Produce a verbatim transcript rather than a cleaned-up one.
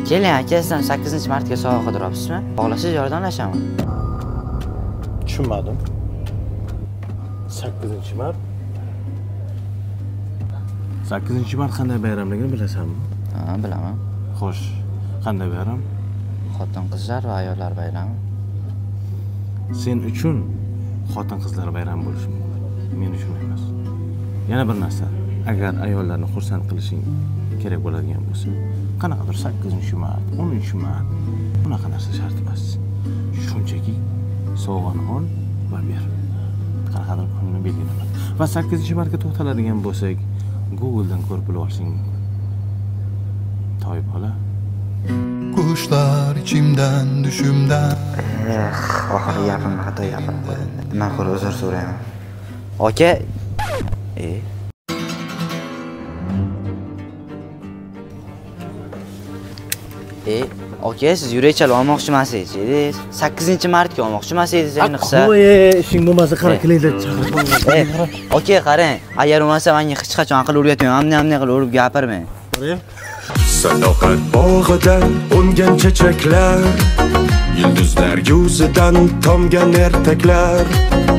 Keling aka, sizdan sakkizinchi martga sovg'a qidiryapsizmi? Bog'lashib yordamlashaman. Tushunmadim. sakkizinchi mart. sakkizinchi mart qanday bayramligini bilasanmi? Ha, bilaman. Xo'sh, qanday bayram? Xotin-qizlar va ayollar bayrami. Sen uchun xotin-qizlar bayrami bo'lishi mumkin. Men uchun emas. Yana bir narsa, agar ayollarni xursand qilishing kerak bo'ladigan bo'lsa, qanaqadir sakkizinchi mart, o'ninchi mart bunaqa narsa shart emas. Shunchaki sovg'ani ol va ber. Qanaqadir kunni belgilab. Va sakkizinchi martga to'xtaladigan bo'lsak, Google'dan ko'rib bilib olishing mumkin. Toyib bola. Kuşlar içimden, düşümden. Eh, oxirgi gapimni xato gapirib qo'ydim. Men ko'ra uzr so'rayman. Aka, e E, aka, siz yurakchal olmoqchi emasingiz. sakkizinchi martga olmoqchi emasingiz, ayniqsa. Qo'y, ishing bo'lmasa qara kelinglar chaqirib qo'ying. Aka, qarang, agar bo'lmasa menga hech qachon aql o'rgatmayman, amni-amni qilib o'rib gapirmang. Sadoqat bog'idan ungan chechaklar, yulduzlar yuzidan tomgan ertaklar.